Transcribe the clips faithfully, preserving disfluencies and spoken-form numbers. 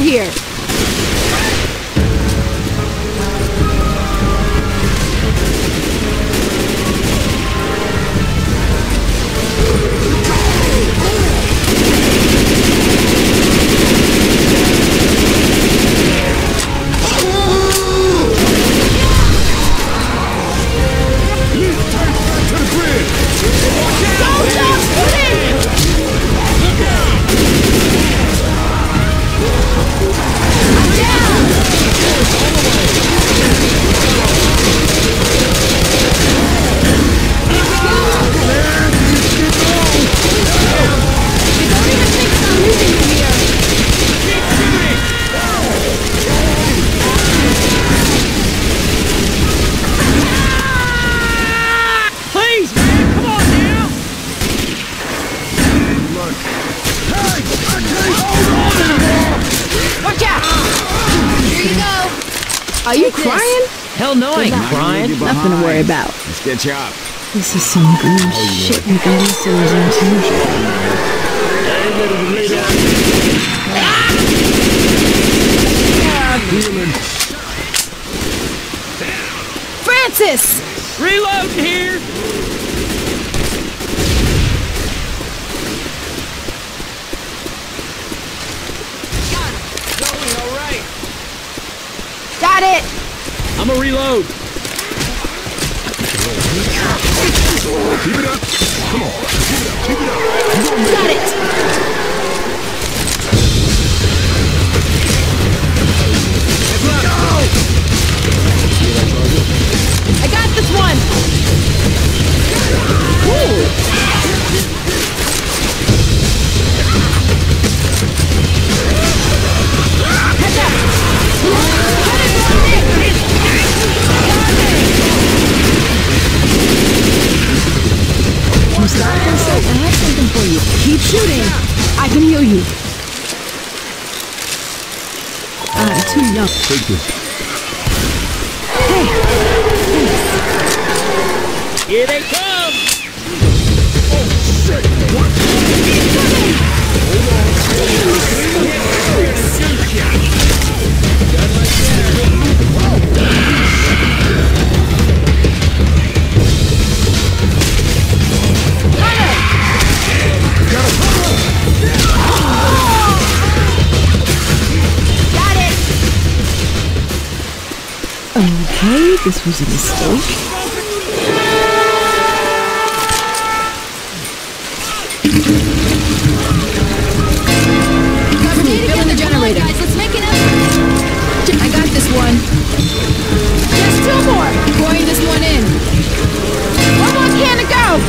here. Are you crying? Hell no, I ain't crying. Nothing to worry about. Let's get you up. This is some good oh, shit we got ourselves into. Francis! Reload here! Got it! I'm a reload. Keep it up. Come on. Keep it up. Keep it up. Got it! Let's go! I got this one! Ooh. Heads up! Stop for a sec. I have something for you. Keep shooting. I can heal you. I'm too young. Take this. Hey. Thanks. Here they come. Oh shit! What? He's coming. Okay, this was a mistake. Cover me, fill in the generator. Guys, let's make an effort. I got this one. Just two more. Pouring this one in. One more can to go.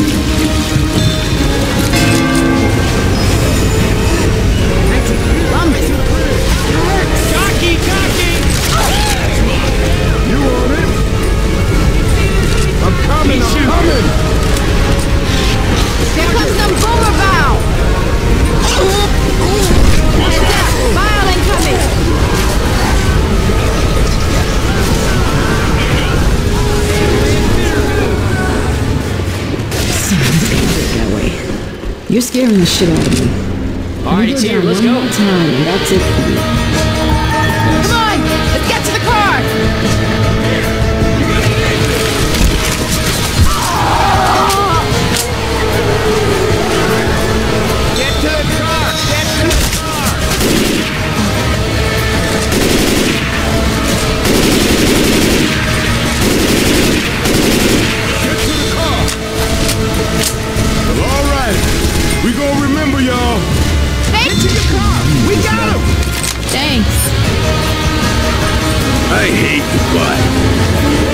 That's a lumber. Cocky, cocky. You on it? I'm coming, I'm coming! There comes some boomer bow! Heads up! Bile incoming! That way. You're scaring the shit out of me. Alright, it's here, let's go. One more time, and that's it for you. Come on! Let's get to the car! Get to the car! Get to the car! Get to the car! Well, alright. We gonna remember y'all. Thank Get to your car! We got him! Thanks. I hate the butt.